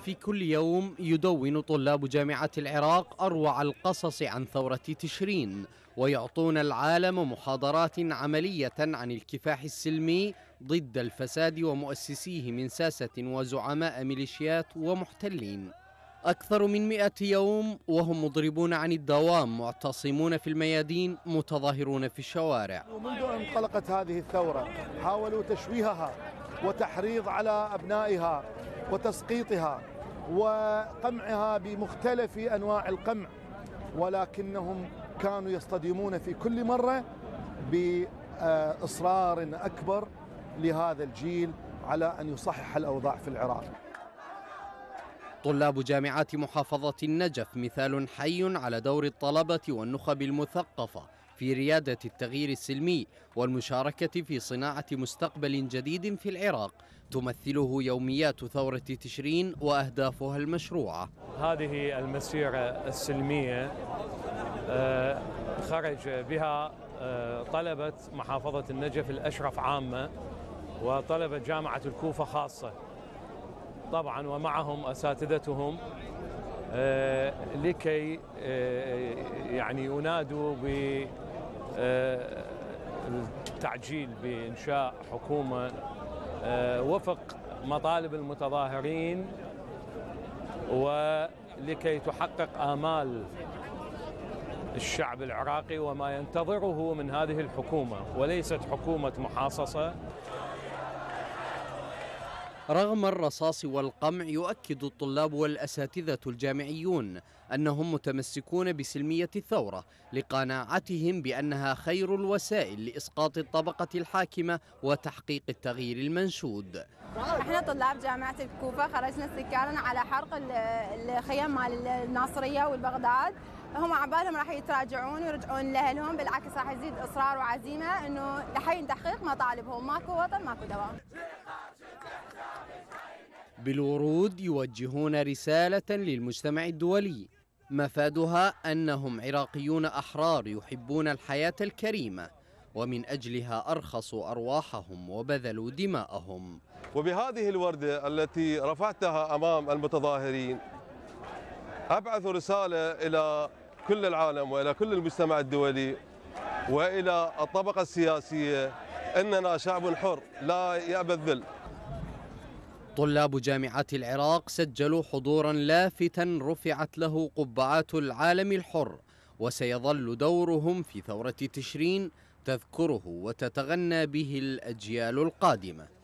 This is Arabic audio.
في كل يوم يدون طلاب جامعة العراق أروع القصص عن ثورة تشرين، ويعطون العالم محاضرات عملية عن الكفاح السلمي ضد الفساد ومؤسسيه من ساسة وزعماء ميليشيات ومحتلين. أكثر من 100 يوم وهم مضربون عن الدوام، معتصمون في الميادين، متظاهرون في الشوارع. منذ أن انطلقت هذه الثورة حاولوا تشويهها وتحريض على أبنائها وتسقيطها وقمعها بمختلف أنواع القمع، ولكنهم كانوا يصطدمون في كل مرة بإصرار أكبر لهذا الجيل على أن يصحح الأوضاع في العراق. طلاب جامعات محافظة النجف مثال حي على دور الطلبة والنخب المثقفة في ريادة التغيير السلمي والمشاركة في صناعة مستقبل جديد في العراق تمثله يوميات ثورة تشرين وأهدافها المشروعة. هذه المسيرة السلمية خرج بها طلبة محافظة النجف الأشرف عامة وطلبة جامعة الكوفة خاصة طبعا، ومعهم أساتذتهم لكي يعني ينادوا بالتعجيل بإنشاء حكومة وفق مطالب المتظاهرين ولكي تحقق آمال الشعب العراقي وما ينتظره من هذه الحكومة، وليست حكومة محاصصة. رغم الرصاص والقمع يؤكد الطلاب والأساتذة الجامعيون أنهم متمسكون بسلمية الثورة لقناعتهم بأنها خير الوسائل لإسقاط الطبقة الحاكمة وتحقيق التغيير المنشود. احنا طلاب جامعة الكوفة خرجنا استكانا على حرق الخيام مال الناصرية والبغداد. هم عبالهم راح يتراجعون ويرجعون لأهلهم، بالعكس راح يزيد إصرار وعزيمة إنه لحين تحقيق مطالبهم. ماكو وطن ماكو دوام. بالورود يوجهون رسالة للمجتمع الدولي مفادها أنهم عراقيون أحرار يحبون الحياة الكريمة، ومن أجلها أرخصوا أرواحهم وبذلوا دماءهم. وبهذه الوردة التي رفعتها أمام المتظاهرين أبعث رسالة إلى كل العالم وإلى كل المجتمع الدولي وإلى الطبقة السياسية أننا شعب حر لا يأبى الذل. طلاب جامعات العراق سجلوا حضورا لافتا رفعت له قبعات العالم الحر، وسيظل دورهم في ثورة تشرين تذكره وتتغنى به الأجيال القادمة.